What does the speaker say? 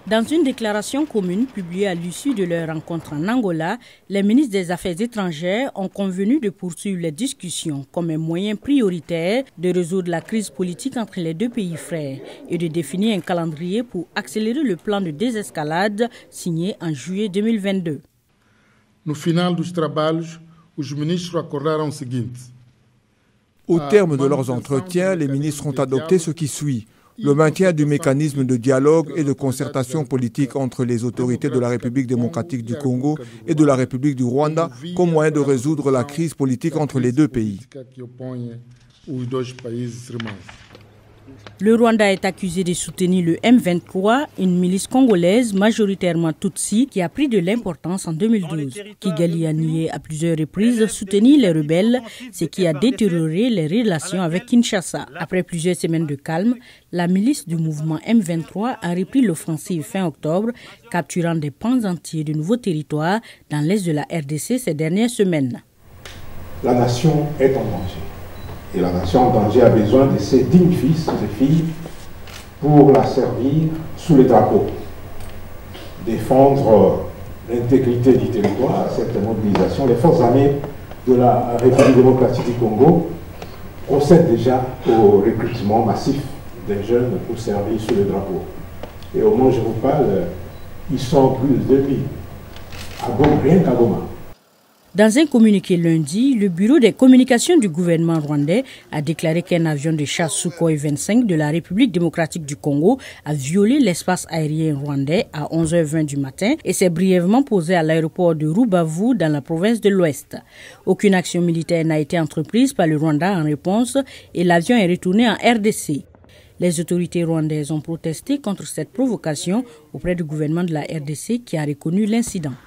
Dans une déclaration commune publiée à l'issue de leur rencontre en Angola, les ministres des Affaires étrangères ont convenu de poursuivre les discussions comme un moyen prioritaire de résoudre la crise politique entre les deux pays frères et de définir un calendrier pour accélérer le plan de désescalade signé en juillet 2022. No final dos trabalhos, os ministros acordaram o seguinte. Au terme de leurs entretiens, les ministres ont adopté ce qui suit. Le maintien du mécanisme de dialogue et de concertation politique entre les autorités de la République démocratique du Congo et de la République du Rwanda comme moyen de résoudre la crise politique entre les deux pays. Le Rwanda est accusé de soutenir le M23, une milice congolaise majoritairement Tutsi qui a pris de l'importance en 2012. Kigali a nié à plusieurs reprises soutenir les rebelles, ce qui a détérioré les relations avec Kinshasa. Après plusieurs semaines de calme, la milice du mouvement M23 a repris l'offensive fin octobre, capturant des pans entiers de nouveaux territoires dans l'est de la RDC ces dernières semaines. La nation est en danger. Et la nation en danger a besoin de ses dignes fils et filles pour la servir sous les drapeaux. Défendre l'intégrité du territoire, cette mobilisation, les forces armées de la République démocratique du Congo procèdent déjà au recrutement massif des jeunes pour servir sous les drapeaux. Et au moment où je vous parle, ils sont plus de 2000 à Goma, rien qu'à Goma. Dans un communiqué lundi, le bureau des communications du gouvernement rwandais a déclaré qu'un avion de chasse Sukhoi 25 de la République démocratique du Congo a violé l'espace aérien rwandais à 11h20 du matin et s'est brièvement posé à l'aéroport de Rubavu dans la province de l'Ouest. Aucune action militaire n'a été entreprise par le Rwanda en réponse et l'avion est retourné en RDC. Les autorités rwandaises ont protesté contre cette provocation auprès du gouvernement de la RDC qui a reconnu l'incident.